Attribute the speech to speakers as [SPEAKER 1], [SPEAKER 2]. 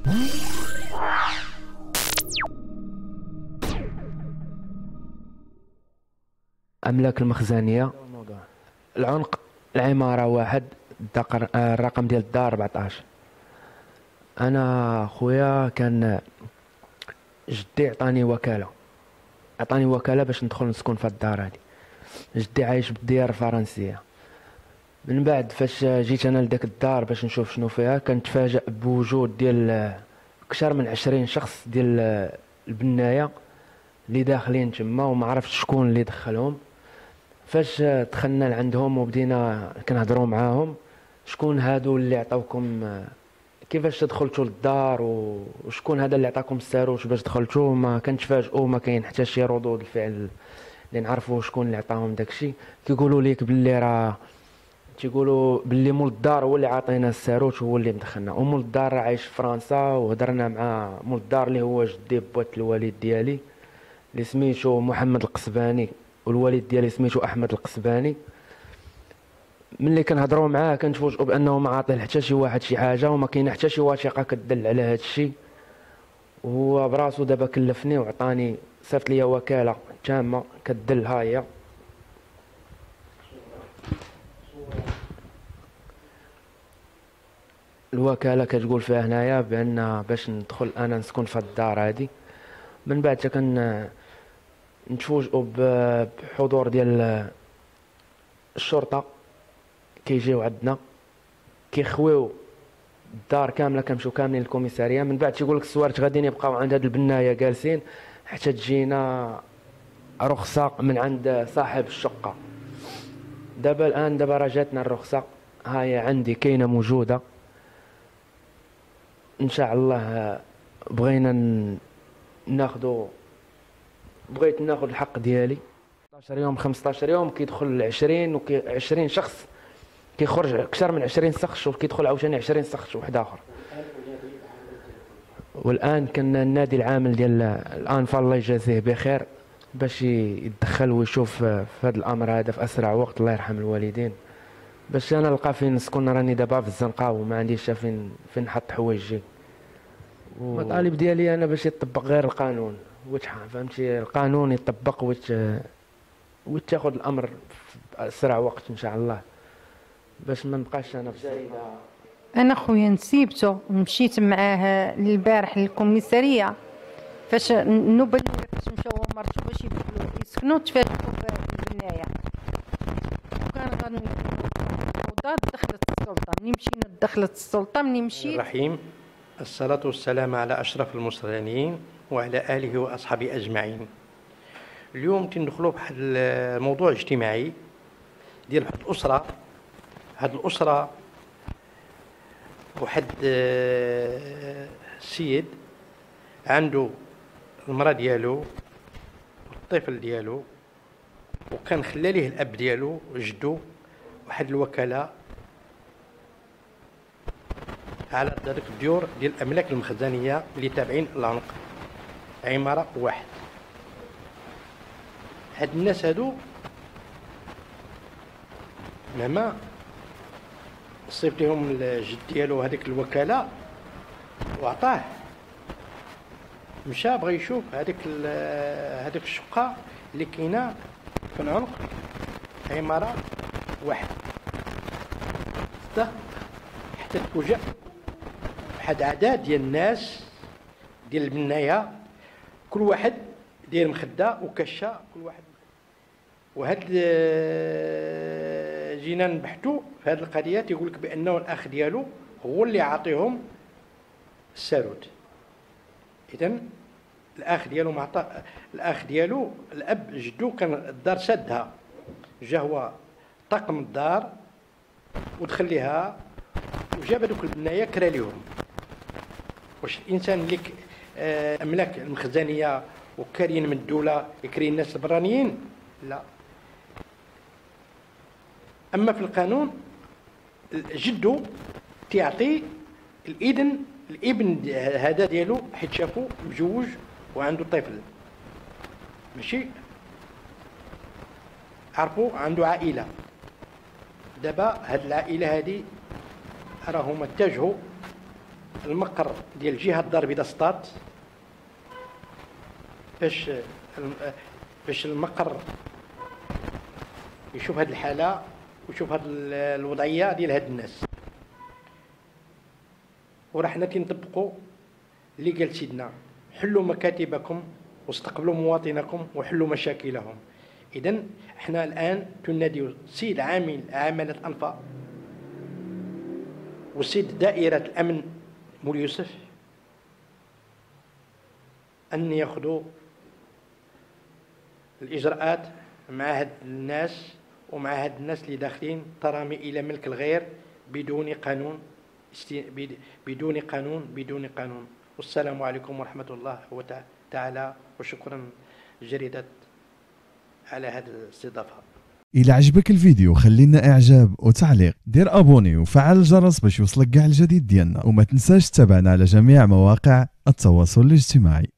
[SPEAKER 1] أملاك المخزنية، العنق، العمارة واحد، الرقم ديال الدار 14. أنا خويا كان جدي عطاني وكالة باش ندخل نسكن في الدار هادي. جدي عايش بالديار الفرنسية. من بعد فاش جيت أنا لداك الدار باش نشوف شنو فيها، كنتفاجأ بوجود ديال أكثر من 20 شخص ديال البناية اللي داخلين تما، وما عرفتش شكون اللي دخلهم. فاش دخلنا لعندهم وبدينا كنهضروا معاهم، شكون هادو اللي عطاوكم، كيفاش دخلتوا للدار، وشكون هذا اللي عطاكم الساروت باش دخلتوا؟ ما كنتفاجئوا، ما كاين حتى شي ردود الفعل اللي نعرفوا شكون اللي عطاهم داكشي. كيقولوا ليك باللي راه تيقولوا باللي مول الدار هو اللي عطينا الساروت، هو اللي مدخلنا، ومول الدار راه عايش في فرنسا. وهضرنا مع مول الدار اللي هو جدي بوات الوالد ديالي اللي سميتو محمد القصباني، والوالد ديالي سميتو احمد القصباني. ملي كنهضروا معاه كنتفوجئوا بانه ما عاطيه حتى شي واحد شي حاجه، وما كاينه حتى شي وثيقه كدل على هذا الشيء. وهو براسو دابا كلفني وعطاني، صيفط لي وكاله تامه كدل. ها هي الوكاله كتقول فيها هنايا بان باش ندخل انا نسكن في الدار هادي. من بعد نتفوجئوا بحضور ديال الشرطه، كيجيو عندنا كيخويو الدار كامله، كنمشيو كاملين للكوميساريه. من بعد تيقول لك السوارت غاديين يبقاو عند هاد البنايه جالسين حتى تجينا رخصه من عند صاحب الشقه. دابا راه جاتنا الرخصه، ها هي عندي كاينه موجوده ان شاء الله. بغينا بغيت ناخذ الحق ديالي. 15 يوم 15 يوم كيدخل 20 20 شخص، كيخرج اكثر من 20 شخص، وكيدخل عاوتاني 20 شخص واحد اخر. والان كان النادي العامل ديال الانفال الله يجازيه بخير باش يتدخل ويشوف في هذا الامر هذا في اسرع وقت، الله يرحم الوالدين، باش انا نلقى فين نسكن. راني دابا في الزنقه وما عنديش فين نحط حوايجي. المطالب ديالي انا باش يطبق غير القانون، فهمتي، القانون يطبق وتاخذ الامر في اسرع وقت ان شاء الله، باش ما نبقاش انا في زايده.
[SPEAKER 2] انا خويا نسيبته ومشيت معاه البارح للكوميساريه. فاش النوبه الاولى فاش مشاو ومرتو باش يدخلوا يسكنوا تفاجئوا بالبنايه، وكان غنوضات. دخلت السلطه، منين مشينا دخلت السلطه، منين مشيت.
[SPEAKER 3] الرحيم. الصلاة والسلام على أشرف المرسلين وعلى آله وأصحابه أجمعين. اليوم تندخلوا بواحد الموضوع اجتماعي ديال واحد الأسرة. هاد الأسرة واحد السيد عنده المرأة ديالو والطفل ديالو، وكان خلى ليه الأب ديالو جدو واحد الوكالة على ذلك الديور ديال الأملاك المخزنية اللي تابعين العنق، عمارة واحد. هاد الناس هادو مهما صيفط لهم الجد ديالو هذيك الوكالة وعطاه، مشى بغى يشوف هذيك الشقة اللي كاينة في العنق، عمارة واحد. حتى تفوجئ واحد عدد ديال الناس ديال البنايه، كل واحد داير مخده وكشه، كل واحد. وهاد جينا نبحثوا في هذه القضيه، تيقول لك بانه الاخ ديالو هو اللي عاطيهم الساروت. اذا الاخ ديالو معطى، الاخ ديالو الاب جدو كان الدار سدها، جا هو طاقم الدار ودخل ليها وجاب هذوك البنايه كرا ليهم. واش الانسان اللي املاك المخزنيه وكارين من الدوله يكري الناس البرانيين؟ لا. اما في القانون جدو تعطي الاذن الابن هذا ديالو، حيت شافو مجوج وعنده طفل، ماشي عرفوا عنده عائله. دابا هاد العائله هادي راهم اتجهوا المقر ديال الجهه الدار البيضاء سطات باش المقر يشوف هذه الحاله ويشوف هذه الوضعيه ديال هاد الناس، وراه حنا تنطبقوا اللي قال سيدنا: حلوا مكاتبكم واستقبلوا مواطنكم وحلوا مشاكلهم. اذا احنا الان تنادي السيد عامل الانفاق والسيد دائره الامن مولي يوسف ان ياخذوا الاجراءات مع هاد الناس ومع هاد الناس اللي داخلين ترامي الى ملك الغير بدون قانون بدون قانون. والسلام عليكم ورحمه الله تعالى، وشكرا جريدة على هذه الاستضافه.
[SPEAKER 4] إلا عجبك الفيديو خلينا اعجاب وتعليق، دير ابوني وفعل الجرس باش يوصلك كاع الجديد ديالنا، وما تنساش تتابعنا على جميع مواقع التواصل الاجتماعي.